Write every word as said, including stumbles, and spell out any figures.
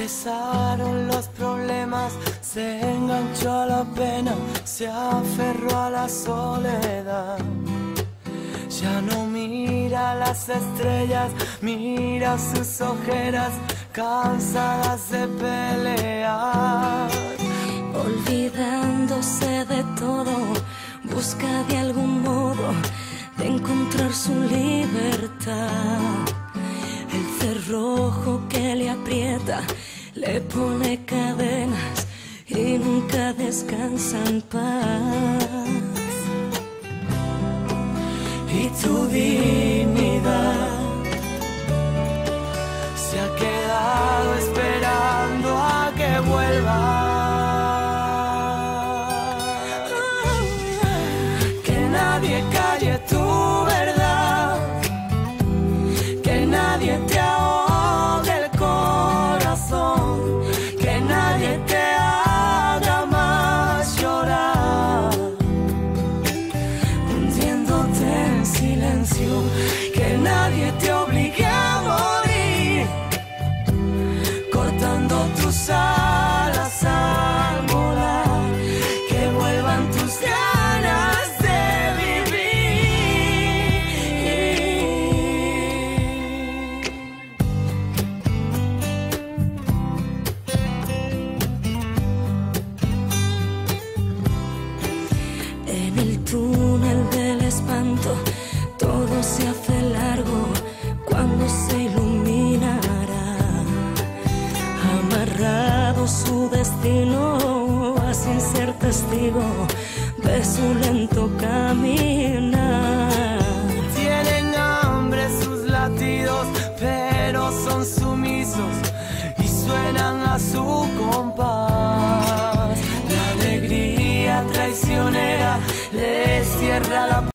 Pesaron los problemas, se enganchó a la pena, se aferró a la soledad. Ya no mira las estrellas, mira sus ojeras, cansadas de pelear. Olvidándose de todo, busca de algún modo de encontrar su libertad. El cerrojo que le aprieta le pone cadenas y nunca descansa en paz. Y tu dignidad se ha quedado esperando a que vuelvas. Que nadie calle tu verdad, que nadie te ahogue el corazón, que nadie te haga más llorar, hundiéndote en silencio, que nadie te obligue a morir, cortando tus alas al volar, que vuelvan tus ganas de En el túnel del espanto todo se hace largo cuando se iluminará. Amarrado su destino a sin ser testigo de su lento caminar. Tienen hambre sus latidos, pero son sumisos y suenan a su compás. La alegría traicionera les cierra la